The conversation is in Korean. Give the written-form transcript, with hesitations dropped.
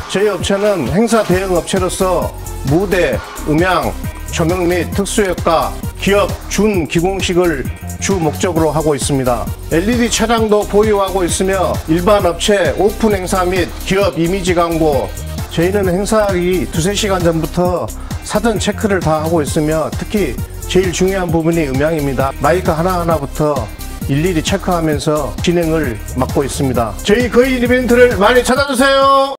저희 업체는 행사 대행 업체로서 무대, 음향, 조명 및 특수효과, 기업 준기공식을 주 목적으로 하고 있습니다. LED 차량도 보유하고 있으며 일반 업체 오픈 행사 및 기업 이미지 광고, 저희는 행사하기 2-3시간 전부터 사전 체크를 다 하고 있으며 특히 제일 중요한 부분이 음향입니다. 마이크 하나하나부터 일일이 체크하면서 진행을 맡고 있습니다. 저희 거인 이벤트를 많이 찾아주세요.